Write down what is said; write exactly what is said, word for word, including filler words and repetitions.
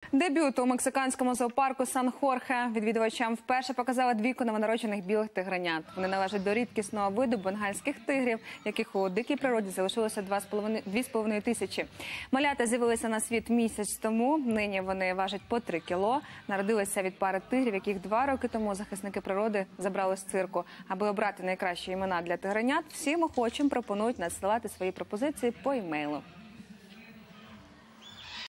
Дебют у мексиканському зоопарку Сан-Хорхе. Відвідувачам вперше показали двійку новонароджених білих тигренят. Вони належать до рідкісного виду бенгальських тигрів, яких у дикій природі залишилося дві з половиною тисячі. Малята з'явилися на світ місяць тому. Нині вони важать по три кіло. Народилися від пари тигрів, яких два роки тому захисники природи забрали з цирку. Аби обрати найкращі імена для тигренят, всім охочим пропонують надсилати свої пропозиції по імейлу.